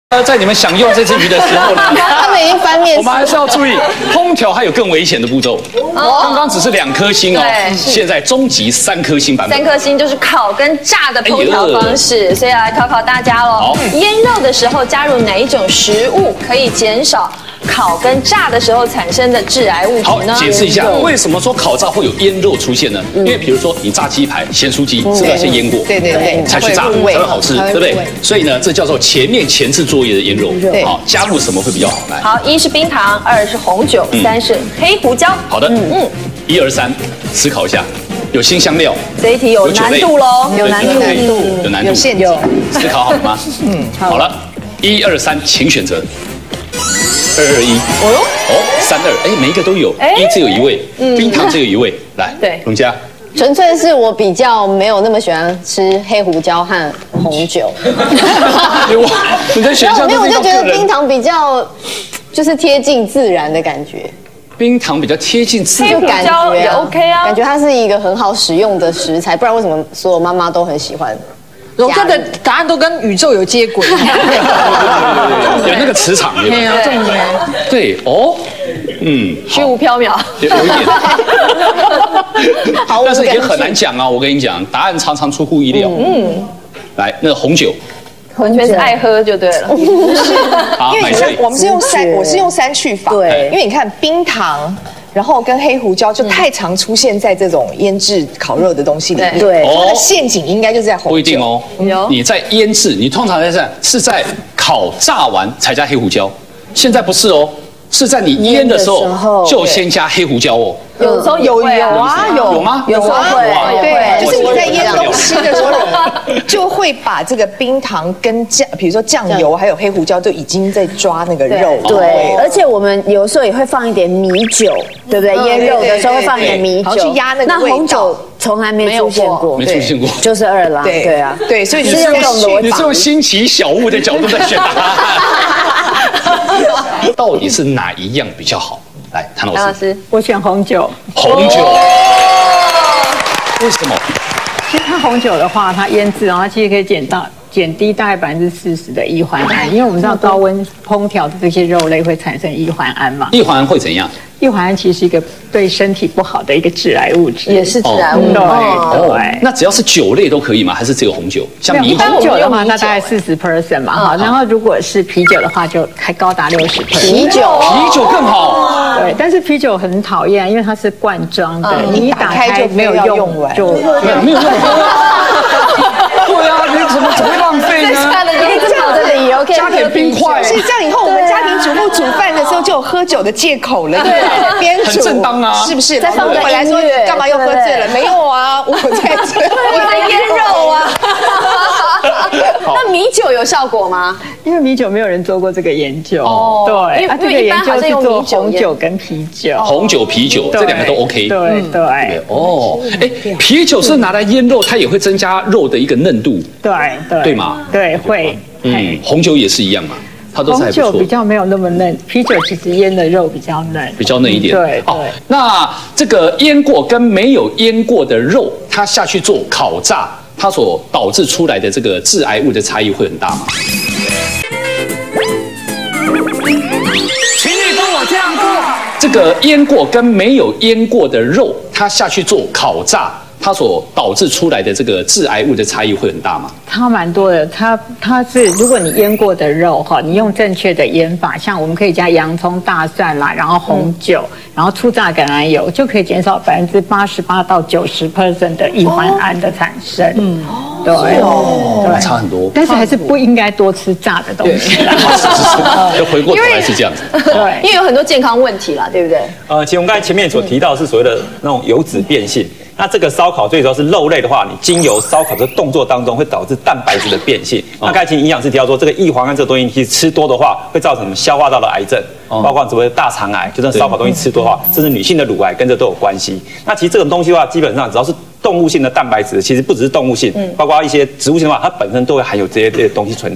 在你们享用这只鱼的时候呢， 他们已经翻面， 我们还是要注意，烹调还有更危险的步骤。刚刚只是2颗星哦，现在终极3颗星版本。 3颗星就是烤跟炸的烹调方式，所以要来考考大家喽。腌肉的时候加入哪一种食物可以减少烤跟炸的时候产生的致癌物质呢？ 好，解释一下为什么说烤炸会有腌肉出现呢？因为比如说你炸鸡排、咸酥鸡是不是要先腌过？ 对， 才去炸才会好吃，对不对？所以呢，这叫做前置作业的腌肉。好，加入什么会比较好？来， 好，1是冰糖，2是红酒，3是黑胡椒。 好的，1、2、3，思考一下，有新香料。 这一题有难度喽， 有难度， 有陷阱。 思考好了吗？好了，1、2、3，请选择。2、2、1。3、2，每一个都有，1只有1位，冰糖只有1位。来， 对， 荣嘉。 纯粹是我比较没有那么喜欢吃黑胡椒和红酒。 你的选项没有，我就觉得冰糖比较就是贴近自然的感觉。 冰糖比较贴近自然， 感觉也 OK 啊， 感觉它是一个很好使用的食材，不然为什么所有妈妈都很喜欢？ 荣哥的答案都跟宇宙有接轨，有那个磁场， 没有重点。 对哦， 虚无缥缈， 有一点。但是也很难讲啊，我跟你讲，答案常常出乎意料。来，那个红酒。 完全是爱喝就对了。 因为你看，我是用3去法，对，因为你看冰糖。然后跟黑胡椒就太常出现在这种腌制烤肉的东西里面，对，它的陷阱应该就是在红酒。 不一定哦，你在腌制，你通常是在烤炸完才加黑胡椒，现在不是哦，是在你腌的时候就先加黑胡椒哦。 有时候有吗？ 有时候会， 对，就是你在腌东西的时候，就会把这个冰糖跟比如说酱油还有黑胡椒，就已经在抓那个肉。 对，而且我们有时候也会放一点米酒，对不对？腌肉的时候会放一点米酒， 去压那个味道。 那红酒从来没出现过， 没出现过， 就是2啦。对啊， 对，所以是用这种逻辑， 你是用新奇小物的角度在选答案。到底是哪一样比较好？来，谭老师， 我选红酒。 红酒，为什么？ 其实它红酒的话，它腌制，然后它其实可以减低大概40%的乙环胺，因为我们知道高温烹调的这些肉类会产生乙环胺嘛。 乙环胺会怎样？ 乙环胺其实是一个对身体不好的一个致癌物质， 也是致癌物。 对。 那只要是酒类都可以吗？还是只有红酒？像米红酒的话，那大概40%嘛，哈。然后如果是啤酒的话，就还高达60%。 啤酒更好。 对，但是啤酒很讨厌，因为它是罐装的，你一打开没有用完就没有用。对啊，你怎么会浪费呢？加点冰块。 所以这样以后我们家庭主妇煮饭的时候就有喝酒的借口了，对，边煮很正当啊， 是不是？再放个回来说干嘛又喝醉了？没有啊，我在腌肉啊。那米酒有效果吗？ 因为米酒没有人做过这个研究。对，这个研究是做红酒跟啤酒。 红酒、啤酒这2个都 OK。 对。 啤酒是拿来腌肉，它也会增加肉的一个嫩度。对吗？ 对，会。 红酒也是一样嘛，它都是还不错。 红酒比较没有那么嫩，啤酒其实腌的肉比较嫩， 比较嫩一点。 对。 那这个腌过跟没有腌过的肉，它下去做烤炸，它所导致出来的这个致癌物的差异会很大吗？ 请你跟我这样做。 这个腌过跟没有腌过的肉，它下去做烤炸，它所导致出来的这个致癌物的差异会很大吗？ 差蛮多的。它是如果你腌过的肉哈，你用正确的腌法，像我们可以加洋葱、大蒜啦，然后红酒，然后初榨橄榄油，就可以减少88%到90%的乙环胺的产生。对， 差很多。 但是还是不应该多吃炸的东西。 就回过头来是这样子。 对，因为有很多健康问题啦，对不对？ 其实我们刚才前面所提到是所谓的那种油脂变性。那这个烧烤最主要是肉类的话，你经由烧烤的动作当中会导致蛋白质的变性。那刚才其实营养师提到说，这个乙环胺这个东西，其实吃多的话会造成什么消化道的癌症，包括所谓的大肠癌，就是烧烤东西吃多的话，甚至女性的乳癌跟这都有关系。那其实这种东西的话，基本上只要是动物性的蛋白质，其实不只是动物性，包括一些植物性的话，它本身都会含有这些东西存在。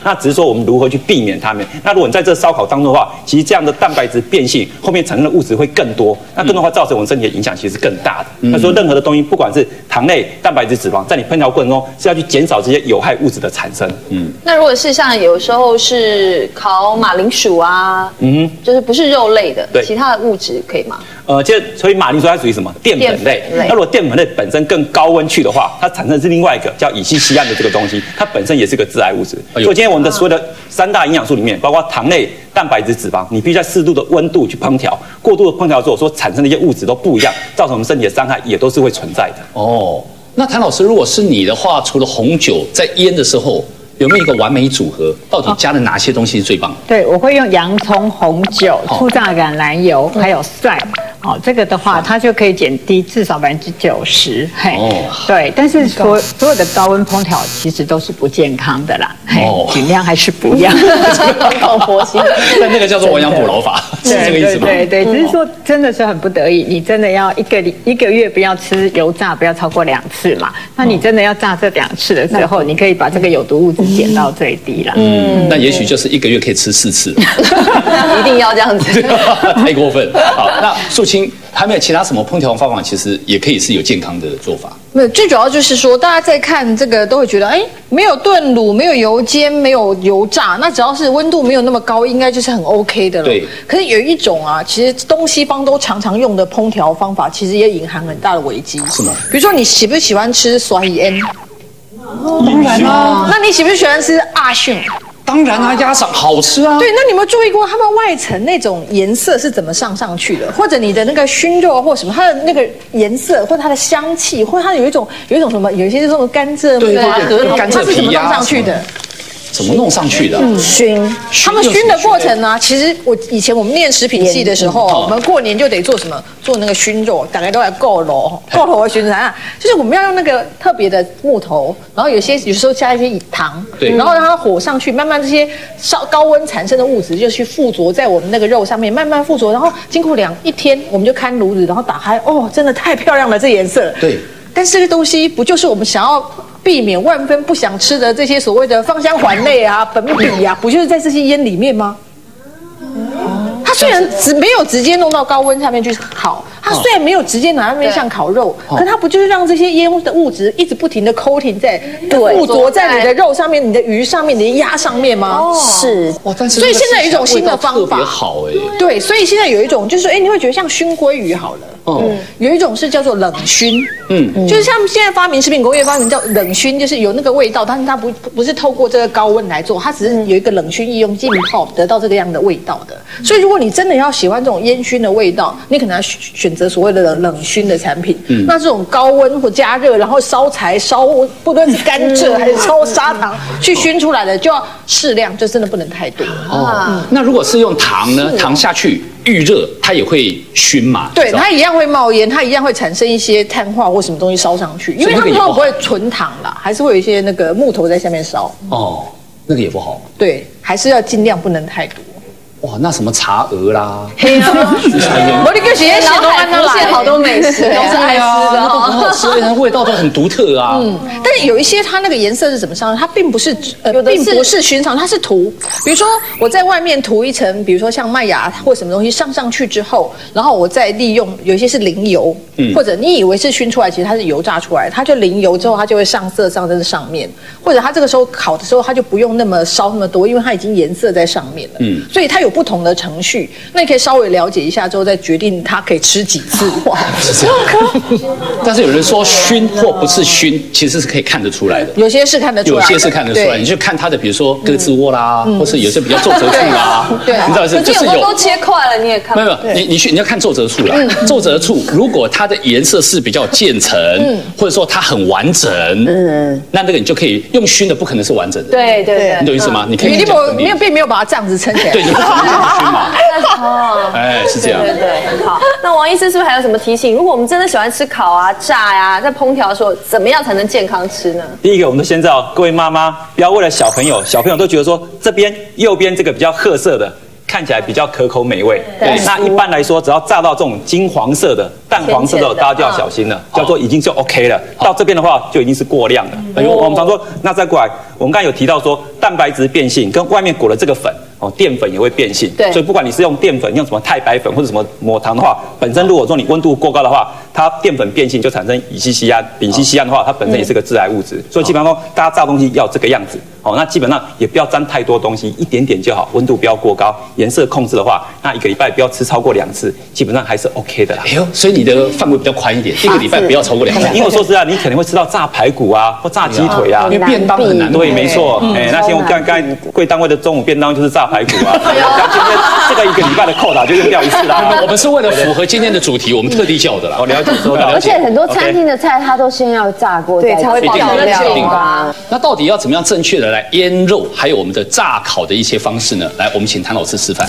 那只是说我们如何去避免它们。那如果你在这烧烤当中的话，其实这样的蛋白质变性后面产生的物质会更多，那更多的话造成我们身体的影响其实是更大的。那说任何的东西，不管是糖类、蛋白质、脂肪，在你烹调过程中是要去减少这些有害物质的产生。 那如果是像有时候是烤马铃薯啊，就是不是肉类的，其他的物质可以吗？ 所以马铃薯它属于什么淀粉类？那如果淀粉类本身更高温去的话，它产生的是另外一个叫乙烯酰胺的这个东西，它本身也是个致癌物质。所以今天我们的所有的3大营养素里面，包括糖类、蛋白质、脂肪，你必须在适度的温度去烹调，过度的烹调之后所产生的一些物质都不一样，造成我们身体的伤害也都是会存在的。 哦，那谭老师，如果是你的话，除了红酒在腌的时候，有没有一个完美组合？到底加了哪些东西是最棒的？ 对，我会用洋葱、红酒、粗榨橄榄油，还有蒜。这个的话，它就可以减低至少90%。对，但是所有的高温烹调其实都是不健康的啦。尽量还是不要。 但那个叫做亡羊补牢法，是这个意思吗？ 对，只是说真的是很不得已，你真的要一个月不要吃油炸，不要超过2次嘛。那你真的要炸这2次的时候，你可以把这个有毒物质减到最低啦。 那也许就是1个月可以吃4次。 一定要这样子， 太过分。好，那素卿还没有其他什么烹调方法，其实也可以是有健康的做法。 没有，最主要就是说，大家在看这个都会觉得，没有炖卤，没有油煎，没有油炸，那只要是温度没有那么高，应该就是很 OK 的了。对。可是有一种啊，其实东西方都常常用的烹调方法，其实也隐含很大的危机。是吗？比如说，你喜不喜欢吃刷盐？ 当然啦。 那你喜不喜欢吃阿迅？ 当然啊，鸭掌好吃啊。 对，那你有没有注意过他们外层那种颜色是怎么上去的？或者你的那个熏肉或什么，它的那个颜色，或者它的香气，或者它有一种什么，有一些这种甘蔗对甘蔗皮呀，它是怎么弄上去的？ 怎么弄上去的？ 熏。 他们熏的过程呢，其实以前我们念食品系的时候，我们过年就得做什么？做那个熏肉，大概都来够头的熏啥？就是我们要用那个特别的木头，然后有时候加一些糖，对，然后让它火上去，慢慢这些高温产生的物质就去附着在我们那个肉上面，慢慢附着，然后经过1天，我们就看炉子，然后打开，真的太漂亮了，这颜色。对。但是这个东西不就是我们想要避免万分不想吃的这些所谓的芳香环类啊、苯比啊，不就是在这些烟里面吗？它虽然没有直接弄到高温上面去烤，它虽然没有直接拿那边像烤肉，可它不就是让这些烟的物质一直不停的 coating 在附着在你的肉上面、你的鱼上面、你的鸭上面吗？ 是。 但是所以现在有一种新的方法， 特别好对，所以现在有一种就是你会觉得像熏鲑鱼好了。有一种是叫做冷熏，就是像现在食品工业发明叫冷熏，就是有那个味道，但是它不是透过这个高温来做，它只是有一个冷熏液用浸泡得到这个样的味道的。所以如果你真的要喜欢这种烟熏的味道，你可能要选择所谓的冷熏的产品。那这种高温或加热，然后烧柴烧，不论是甘蔗还是烧砂糖去熏出来的，就要适量，就真的不能太多。 那如果是用糖呢？糖下去预热，它也会熏嘛？ 对，它一样会冒烟，它一样会产生一些碳化或什么东西烧上去，因为他们说不会纯糖啦，还是会有一些那个木头在下面烧。 那个也不好。 对，还是要尽量不能太多。 哇，那什么茶鹅啦， 我那个写脑海浮现好多美食，都是爱吃的， 都很好吃，味道都很独特啊。 但是有一些它那个颜色是怎么上？它并不是并不是熏上，它是涂。比如说我在外面涂一层，比如说像麦芽或什么东西上去之后，然后我再利用有一些是淋油，或者你以为是熏出来，其实它是油炸出来，它就淋油之后它就会上色上在上面，或者它这个时候烤的时候它就不用那么烧那么多，因为它已经颜色在上面了。所以它有不同的程序，那你可以稍微了解一下之后再决定它可以吃几次。哇， 是这样。但是有人说熏或不是熏，其实是可以看得出来的。 有些是看得出来， 有些是看得出来。你就看它的，比如说鸽子窝啦，或是有些比较皱褶处啦，对，你知道是就是有都切块了，你也看没有你要看皱褶处啦。皱褶处如果它的颜色是比较渐层，或者说它很完整，那个你就可以用熏的，不可能是完整的。 对， 你懂意思吗？你可以并没有把它这样子撑起来。 对，你不可能熏嘛。是这样。 对，好。那王医师是不是还有什么提醒？如果我们真的喜欢吃烤啊、炸呀，在烹调的时候，怎么样才能健康吃呢？ 第一个，我们先知道各位妈妈不要为了小朋友都觉得说这边右边这个比较褐色的。 看起来比较可口美味。对，那一般来说，只要炸到这种金黄色的、淡黄色的，大家就要小心了，叫做已经就 OK 了。到这边的话，就已经是过量了。我们常说，那再过来，我们刚才有提到说，蛋白质变性跟外面裹了这个粉。淀粉也会变性，对，所以不管你是用淀粉、用什么太白粉或者什么抹糖的话，本身如果说你温度过高的话，它淀粉变性就产生乙烯酰胺，丙烯酰胺的话，它本身也是个致癌物质，所以基本上说大家炸东西要这个样子，那基本上也不要沾太多东西，一点点就好，温度不要过高，颜色控制的话，那1个礼拜不要吃超过2次，基本上还是 OK 的啦。哎呦，所以你的范围比较宽一点，1个礼拜不要超过2次。因为我说实在，你可能会吃到炸排骨啊，或炸鸡腿啊， 因为便当很难。 对，没错，那像我刚才贵单位的中午便当就是炸排骨啊。今天这个1个礼拜的扣打就用掉1次啦。 我们是为了符合今天的主题，我们特地叫的啦。 我了解，收到。 而且很多餐厅的菜，它都先要炸过，对，才会漂亮啊。 那到底要怎么样正确的来腌肉，还有我们的炸烤的一些方式呢？来，我们请谭老师示范。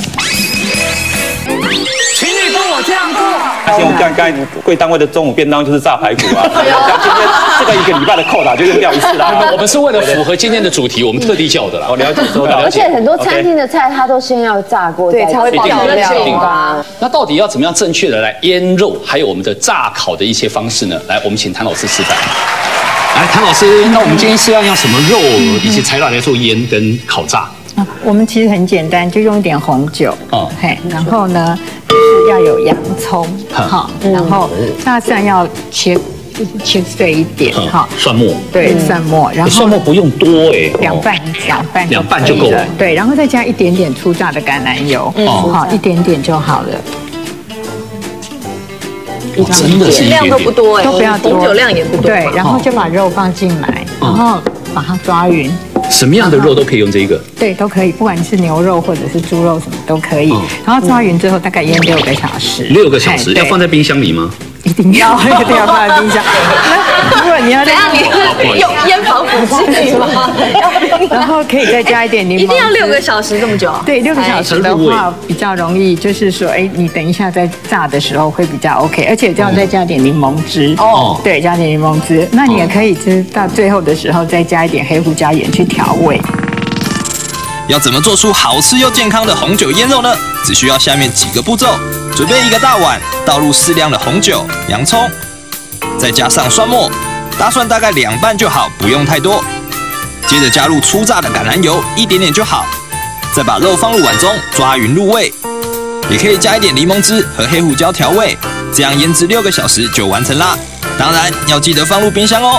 请你跟我这样做。 像我刚才贵单位的中午便当就是炸排骨啊。今天这个1个礼拜的扣打就用掉1次啦。 我们是为了符合今天的主题，我们特地叫的啦。 我了解，收到。 而且很多餐厅的菜，它都先要炸过，对，才会漂亮啊。 那到底要怎么样正确的来腌肉，还有我们的炸烤的一些方式呢？来，我们请谭老师示范。来，谭老师，那我们今天是要用什么肉以及材料来做腌跟烤炸？ 我们其实很简单，就用一点红酒，然后呢就是要有洋葱，然后大蒜要切碎一点， 蒜末， 对，蒜末，然后蒜末不用多凉拌就够了，对，然后再加一点点粗榨的橄榄油，一点点就好了。 真的是量都不多都不要多， 红酒量也不多， 对，然后就把肉放进来，然后把它抓匀。 什么样的肉都可以用这个？ 对，都可以，不管是牛肉或者是猪肉什么都可以。然后抓匀之后，大概腌6个小时。 6个小时要放在冰箱里吗？ 一定要放在冰箱。如果你要怎样，你用腌防腐剂吗？ 然后可以再加一点柠檬。 一定要6个小时这么久？ 对，6个小时的话比较容易，就是说，你等一下在炸的时候会比较 OK， 而且这样再加点柠檬汁。对，加点柠檬汁。那你也可以就是到最后的时候再加一点黑胡椒盐去调味。 要怎么做出好吃又健康的红酒腌肉呢？只需要下面几个步骤：准备1个大碗，倒入适量的红酒、洋葱，再加上蒜末，大蒜大概2瓣就好，不用太多。接着加入粗榨的橄榄油，一点点就好。再把肉放入碗中，抓匀入味。也可以加一点柠檬汁和黑胡椒调味，这样腌制6个小时就完成啦。当然要记得放入冰箱哦。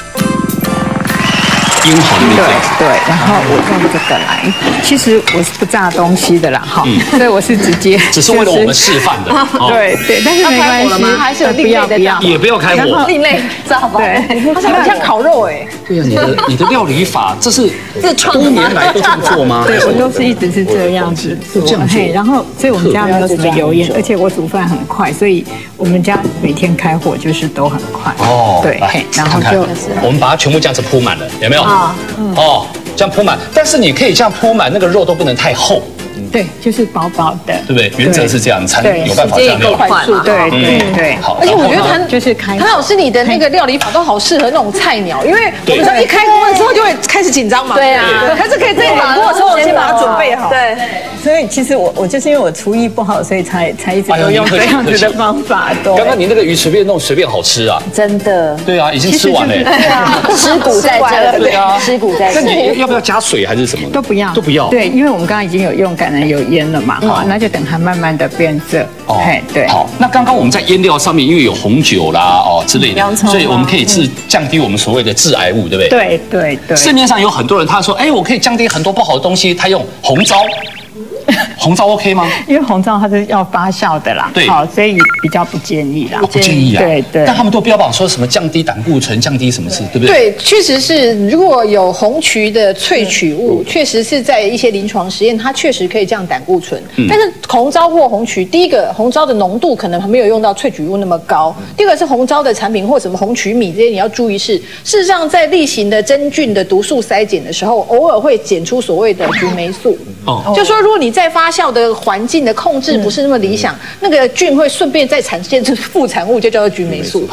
腌好的这样子， 对，然后我用这个来，其实我是不炸东西的啦，所以我是直接， 只是为了我们示范的， 对，但是没关系， 还是有另类的炸， 也不要开火， 另类炸法， 对， 它很像烤肉对呀，你的料理法，这是多年来都这么做吗？ 对，我都是一直是这样子做，然后所以我们家没有什么油烟，而且我煮饭很快，所以我们家每天开火就是都很快，对，然后就我们把它全部这样子铺满了，有没有？这样铺满，但是你可以这样铺满，那个肉都不能太厚。 对，就是薄薄的， 对不对？原则是这样，才有办法这样料理。 对。 好， 而且我觉得谭老师你的那个料理法都好适合那种菜鸟，因为我们一开锅的时候就会开始紧张嘛。对啊，可是可以在冷锅的时候先把它准备好。对。 所以其实我就是因为我厨艺不好，所以才一直都用这样子的方法。 刚刚你那个鱼随便弄随便好吃啊！ 真的。 对啊，已经吃完了。 对啊，尸骨在这。 对啊， 尸骨在这。 那你要不要加水还是什么？ 都不要， 都不要。 对，因为我们刚刚已经有用橄榄油腌了嘛，那就等它慢慢的变色。对。 好，那刚刚我们在腌料上面，因为有红酒啦之类的，所以我们可以降低我们所谓的致癌物，对不对？ 对。 市面上有很多人他说，我可以降低很多不好的东西，他用红糟。红糟 OK 吗？ 因为红糟它是要发酵的啦， 对， 好，所以比较不建议啦。 不建议啊， 对。 但他们都标榜说什么降低胆固醇、降低什么事，对不对？ 对，确实是，如果有红曲的萃取物，确实是在一些临床实验，它确实可以降胆固醇。但是红糟或红曲，第一个红糟的浓度可能没有用到萃取物那么高，第二个是红糟的产品或什么红曲米这些，你要注意是，事实上在例行的真菌的毒素筛检的时候，偶尔会检出所谓的菊霉素。就说如果你在发酵的环境的控制不是那么理想，那个菌会顺便再产生出副产物，就叫做菊霉素。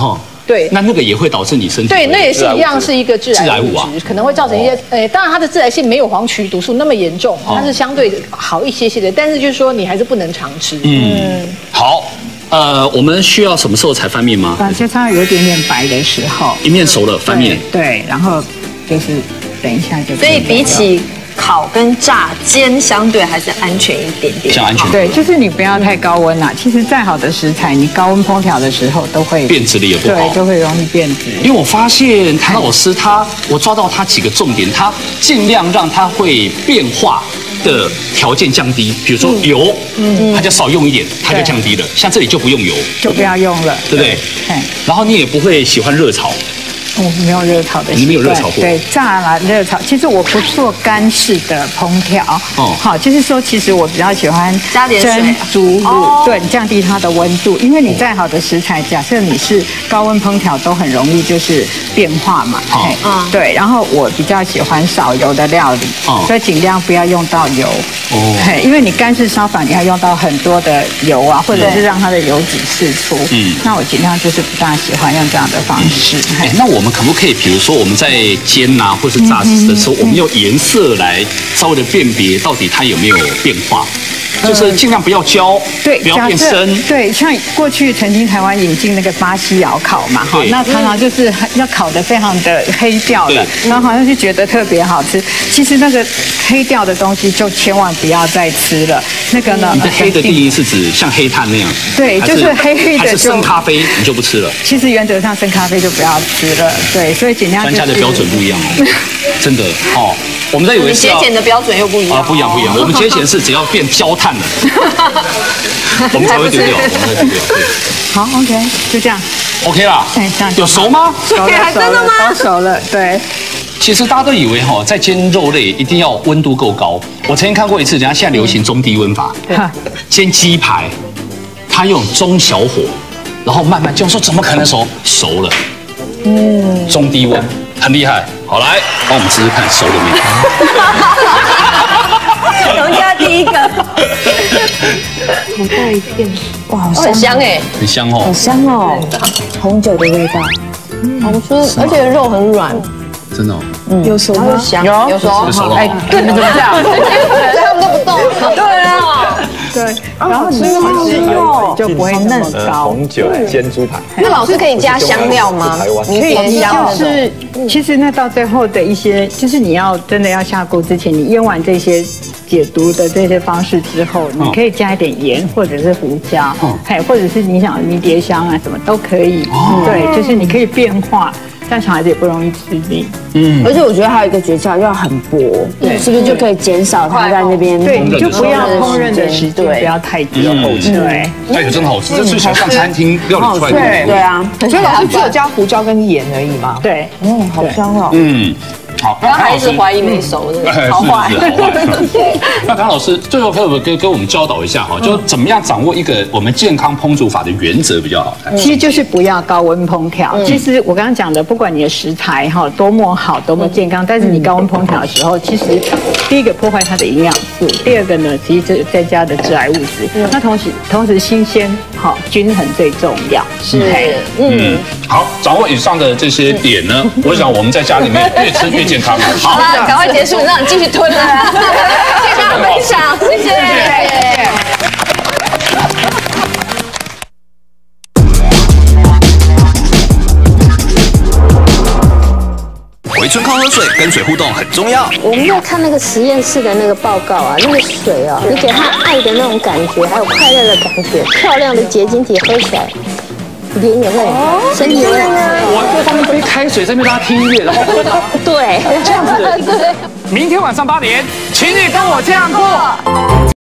对， 那个也会导致你身体对，那也是一样是一个致癌物质，可能会造成一些当然它的致癌性没有黄曲毒素那么严重，它是相对好一些的，但是就是说你还是不能常吃。 好。我们需要什么时候才翻面吗？ 就稍微有一点点白的时候， 一面熟了翻面。 对，然后就是等一下就。 所以比起烤跟炸，煎相对还是安全一点点。 像安全。 对，就是你不要太高温啦。其实再好的食材，你高温烹调的时候都会变质的也不好， 对，就会容易变质。 因为我发现谭老师我抓到他几个重点，他尽量让它会变化的条件降低，比如说油，它就少用一点，它就降低了。像这里就不用油， 就不要用了， 对不对？然后你也不会喜欢热炒。 我没有热炒的习惯， 你没有热炒过？ 对，炸啦热炒。其实我不做干式的烹调，好，就是说，其实我比较喜欢加点蒸、煮、卤，对，降低它的温度。因为你再好的食材，假设你是高温烹调，都很容易就是变化嘛。对。然后我比较喜欢少油的料理，所以尽量不要用到油。因为你干式烧法，你要用到很多的油啊，或者是让它的油脂释出。那我尽量就是不大喜欢用这样的方式。 那我们可不可以，比如说我们在煎啊，或是炸的时候，我们用颜色来稍微的辨别到底它有没有变化？就是尽量不要焦， 对， 不要变深。 对，像过去曾经台湾引进那个巴西窑烤嘛，哈，那常常就是要烤得非常的黑掉的，然后好像就觉得特别好吃。其实那个黑掉的东西就千万不要再吃了。那个呢？ 你的黑的定义是指像黑炭那样？ 对，就是黑的。 还是生咖啡你就不吃了？ 其实原则上生咖啡就不要吃了。对，所以尽量。 专家的标准不一样哦，真的哦。我们在以为节俭的标准又不一样。 不一样。我们节俭是只要变焦炭了，我们才会丢掉。 好 ，OK， 就这样。 OK 啦。 这样有熟吗？ 熟了，真的吗？都熟了，对。 其实大家都以为在煎肉类一定要温度够高。我曾经看过一次，人家现在流行中低温法，煎鸡排，他用中小火，然后慢慢煎，说怎么可能熟？熟了。中低温很厉害。好，来帮我们试试看熟的面。 农家第一个， 好大一片，哇， 很香哎， 很香哦， 好香哦，红酒的味道， 好吃，而且肉很软， 真的哦， 有熟吗？ 有熟， 哎，对，你怎么这样？ 他们都不动， 对啊， 对，然后你其实油就不会那么高。 红酒煎猪排， 那老师可以加香料吗？你点香就是，其实那到最后的一些，就是你要真的要下锅之前，你腌完这些解毒的这些方式之后，你可以加一点盐或者是胡椒，或者是你想迷迭香啊什么都可以。对，就是你可以变化。这样小孩子也不容易吃腻。 而且我觉得还有一个诀窍，要很薄，对，是不是就可以减少它在那边？ 对，你就不要烹饪的时间不要太久。对， 哎，真的好吃，这是像餐厅料理出来的。 对啊， 所以老师只有加胡椒跟盐而已嘛。 对， 好香哦。 好， 然后还一直怀疑没熟的，好坏。 那唐老师最后可不可以跟我们教导一下哈，就怎么样掌握一个我们健康烹煮法的原则比较好？ 其实就是不要高温烹调。其实我刚刚讲的，不管你的食材多么好，多么健康，但是你高温烹调的时候，其实第一个破坏它的营养素，第二个呢，其实增加的致癌物质。那同时新鲜均衡最重要。是， 好，掌握以上的这些点呢，我想我们在家里面越吃越健康。 好了，赶快结束，让你继续吞了。谢谢大家分享，谢谢。 回春靠喝水，跟水互动很重要。 我们在看那个实验室的那个报告啊，那个水啊，你给它爱的那种感觉，还有快乐的感觉，漂亮的结晶体喝起来。脸也会，身体也会。 我放一杯开水，在那边让他听音乐，然后喝它。 对， 这样子。 对。 明天晚上8点，请你跟我这样过。